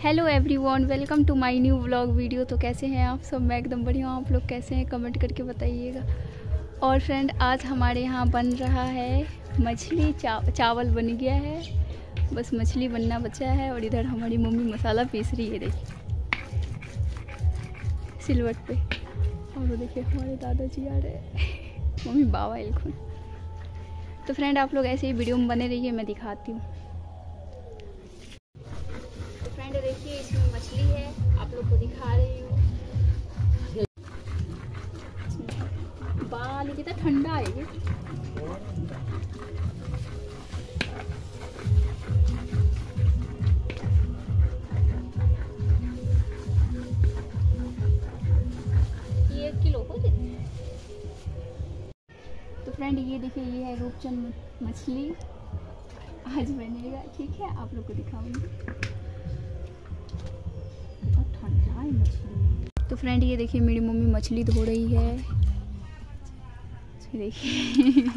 Hello everyone, welcome to my new vlog video. तो कैसे हैं आप सब? मैं एकदम बढ़िया हूँ। आप लोग कैसे हैं कमेंट करके बताइएगा। और फ्रेंड, आज हमारे यहाँ बन रहा है मछली चावल बन गया है, बस मछली बनना बचा है। और इधर हमारी मम्मी मसाला पीस रही है, देखिए सिलवट पे। और वो देखिए हमारे दादाजी आ रहे हैं मम्मी बाबा इलखुन। तो फ्रेंड, आप लोग ऐसे ही वीडियो में बने रहिए, मैं दिखाती हूँ। फ्रेंड देखिए, इसमें मछली है, आप लोग को दिखा रही हूँ। बाल कितना ठंडा है ये। ये 1 किलो हो जाती है। तो फ्रेंड ये देखिए, ये है रूपचंद मछली, आज बनेगा, ठीक है, आप लोग को दिखाऊंगी। ठंडा है मछली। तो फ्रेंड ये देखिए, मेरी मम्मी मछली धो रही है, देखिए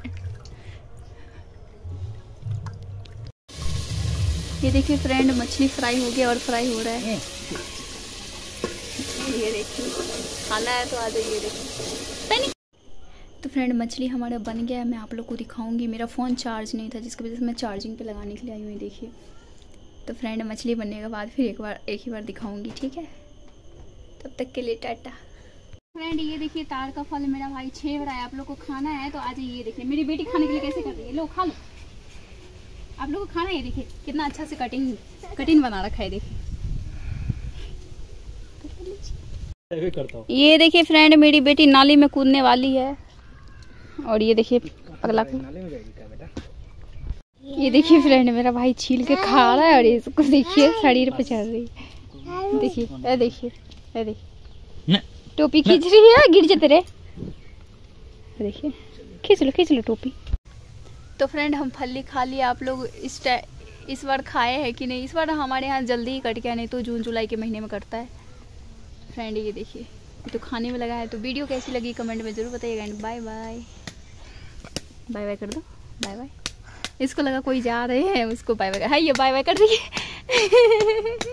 ये देखिए फ्रेंड, मछली फ्राई हो गया और फ्राई हो रहा है। ये देखिए, खाना है तो आ जाइए। देखिए तो फ्रेंड, मछली हमारा बन गया है, मैं आप लोग को दिखाऊंगी। मेरा फ़ोन चार्ज नहीं था, जिसकी वजह से मैं चार्जिंग पे लगाने के लिए आई हुई। देखिए तो फ्रेंड, मछली बनने के बाद फिर एक ही बार दिखाऊंगी, ठीक है? तब तक के लिए टाटा। फ्रेंड ये देखिए, तार का फल मेरा भाई छेड़ रहा है। आप लोग को खाना है तो आ जाइए। देखिए मेरी बेटी खाने के लिए कैसे कर रही है, लो खा लो। आप लोग को खाना है, देखिए कितना अच्छा से कटिंग बना रखा है। देखिए ये देखिए फ्रेंड, मेरी बेटी नाली में कूदने वाली है। और ये देखिए अगला, ये देखिए फ्रेंड, मेरा भाई छील के खा रहा है और इसको देखिए शरीर पे चढ़ रही है। देखिए ये देखिए, ये देखिए टोपी खींच रही है, गिर जाते रे। देखिए खींच लो टोपी। तो फ्रेंड, हम फली खा लिया। आप लोग इस बार खाए हैं कि नहीं? इस बार हमारे यहाँ जल्दी ही कट गया, नहीं तो जून जुलाई के महीने में कटता है। फ्रेंड ये देखिए, तो खाने में लगा है। तो वीडियो कैसी लगी कमेंट में ज़रूर बताइएगा। And bye bye. Bye bye कर दो, बाय बाय। इसको लगा कोई जा रहे हैं, उसको बाय बाय। हाँ ये बाय बाय कर रही है